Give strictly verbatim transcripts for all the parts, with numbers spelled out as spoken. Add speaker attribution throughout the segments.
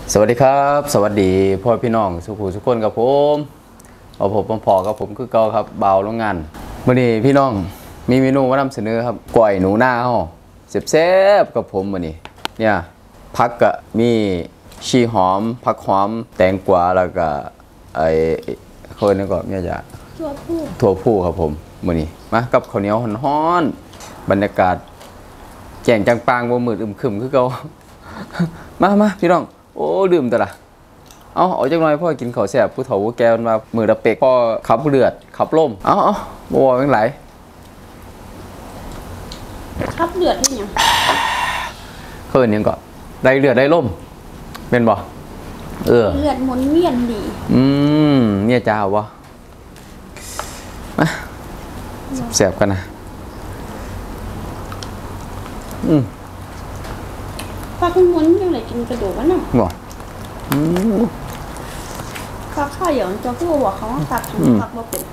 Speaker 1: สวัสดีครับสวัสดีพ่อพี่น้องสุขุสุขคนกับผมเอาผมพอกับผมคือเก่าครับเบาโรงงานวันนี้พี่น้องมีเมนูมานำเสนอครับก๋วยหนูหน้าห่อแซ่บๆกับผมวันนี้เนี่ยผักกะมีชีหอมผักหอมแตงกวาแล้วก็ไอ้คนนี้ก็เนี่ยจะถั่วผู้ถั่วผู้ครับผมวันนี้มากับข้าวเหนียวฮ้อนๆบรรยากาศแจ่งจังปางบ่มืดอึมครึมคือเก่ามามาพี่น้องโอ้ดื่มแต่ละเอาเอาจังหน่อยพ่อกินข้าวแซ่บผู้เฒ่าผู้แก่มามือระเป็กพ่อขับเลือดขับล่มเอาเอาบัวเป็นไร
Speaker 2: ขับเลือดนี่ยัง
Speaker 1: เขินยังก่อนได้เลือดได้ล่มเป็นบ่เออ
Speaker 2: เลือดหมุนเวียนดี
Speaker 1: อืมเนี่ยจ้าวะมาแซ่บกันนะอืม
Speaker 2: ปลาคุณมุนยังไงกินกระดูกวะน่ะ
Speaker 1: บ่อืม
Speaker 2: ข้าวข้าวอย่างตัวผู้บอกเขาว่าตักตักบ่เป็น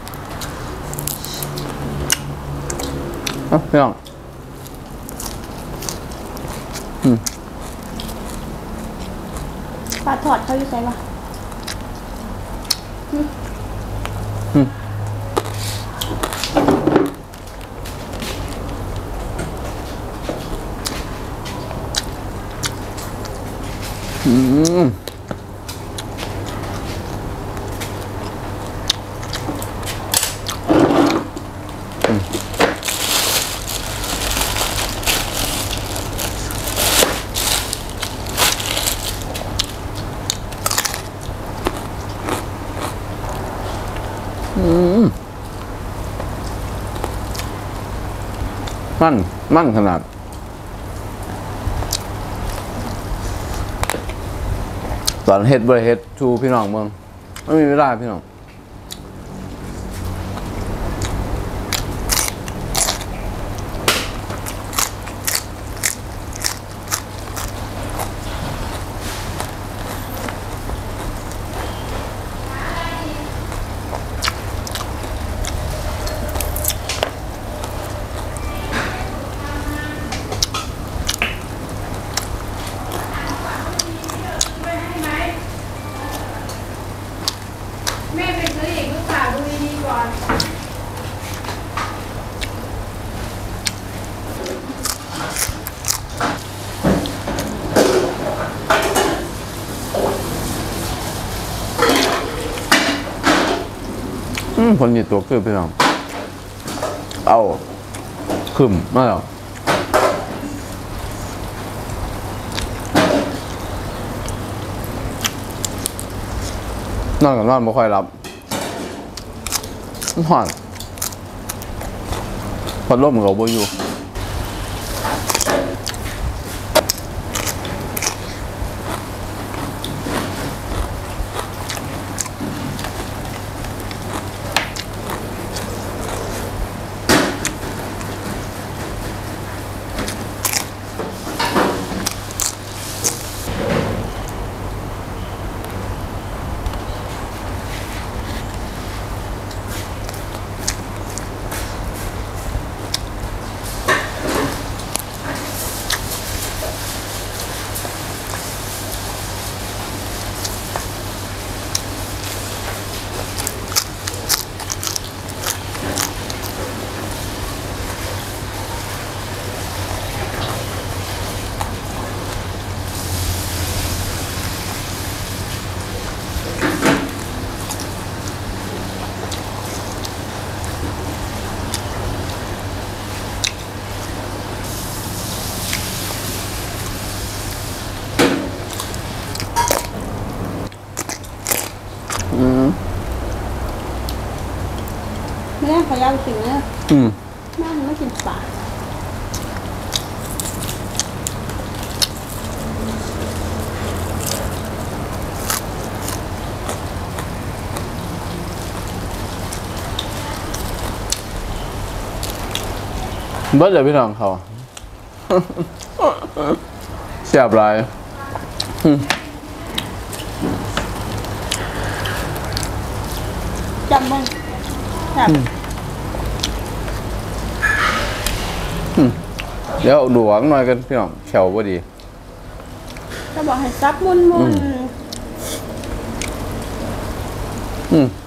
Speaker 1: เอ้าพี่น้องอืม
Speaker 2: ปลาทอดเขาอยู่ใส่ปะอืม
Speaker 1: อืมอืมอืมมันมันขนาดตอนเฮ็ดบริเฮ็ดชูพี่น้องเมืองไม่มีเวลาพี่น้องคนหยิบตัวคือพี่น้องเอาขึ้นมาแล้วนอนกับนอนไม่ค่อยรับนอนพัดลมกับบ่อยู่
Speaker 2: ไม่ได้ขอยาวถึงเลย
Speaker 1: อืม
Speaker 2: แม่ไม่กินปลา
Speaker 1: เบิร์ดเลยพี่น้องเขาเสียบลาย
Speaker 2: จำมึงแบบ
Speaker 1: เดี๋ยวดูหวังหน่อยกันพี่น้องแฉวพอดี
Speaker 2: จะบอกให้ซับมุนมุน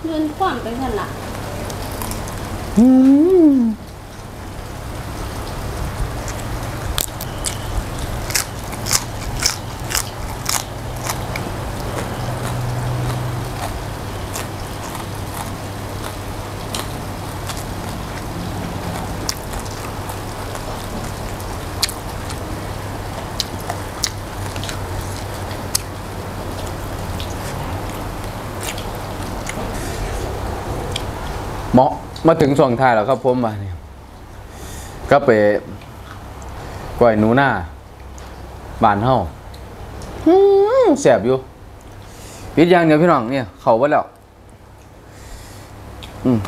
Speaker 2: เงินคว่ำไปกันล่ะ
Speaker 1: อืมเหมาะมาถึงช่วงท้ายแล้วครับผมมาเนี่ยก็ไปกล้วยหนูหน้าบานเฮาอื้อแสบอยู่ปิดอย่างเดียวพี่น้องเนี่ยเข้าไปแล้วอืม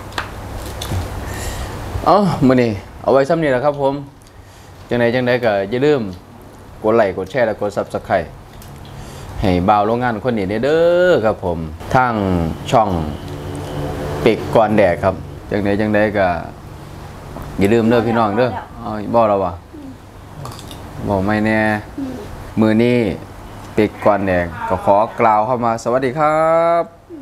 Speaker 1: เอ๋อมื้อนี้เอาไว้ซ้ำนี้แหละครับผมจังไดจังไดก็อย่าลืมกดไลค์กดแชร์และกด Subscribe ให้บ่าวโรงงานคนนี้เด้อครับผมทางช่องเป็กก่อนแดกครับจังไดจังไดก็อย่าลืมเด้อพี่น้องเด้ออ๋อบอกแล้ววะบอกไม่แน่มือนี้เป็กก่อนแดกก็ขอกล่าวเข้ามาสวัสดีครับ